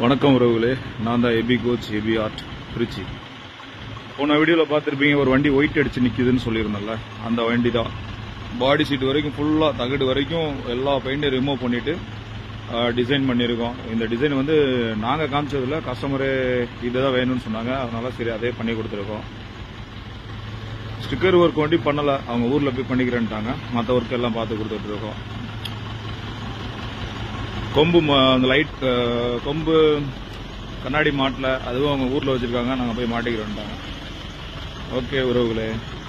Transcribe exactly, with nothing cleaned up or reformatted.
வணக்கம் உறவுகளே, நான் தான் AB coach AB art Trichy. போன வீடியோவில் பார்த்துருப்பீங்க, ஒரு வண்டி ஒயிட் அடிச்சு நிற்கிதுன்னு சொல்லியிருந்தேன்ல, அந்த வண்டி தான். பாடி சீட் வரைக்கும் ஃபுல்லாக தகடு வரைக்கும் எல்லா பெயிண்டையும் ரிமூவ் பண்ணிவிட்டு டிசைன் பண்ணியிருக்கோம். இந்த டிசைன் வந்து நாங்கள் காமிச்சதில்ல, கஸ்டமரே இதுதான் வேணும்னு சொன்னாங்க, அதனால சரி அதே பண்ணி கொடுத்துருக்கோம். ஸ்டிக்கர் ஒர்க் வண்டி பண்ணலை, அவங்க ஊரில் போய் பண்ணிக்கிறேன்ட்டாங்க. மற்ற ஒர்க் எல்லாம் பார்த்து கொடுத்துட்ருக்கோம். கொம்பு அந்த லைட் கொம்பு கண்ணாடி மாட்டில் அதுவும் அவங்க ஊரில் வச்சுருக்காங்க, நாங்கள் போய் மாட்டிக்கிறோன்ட்டாங்க. ஓகே உறவுகளே.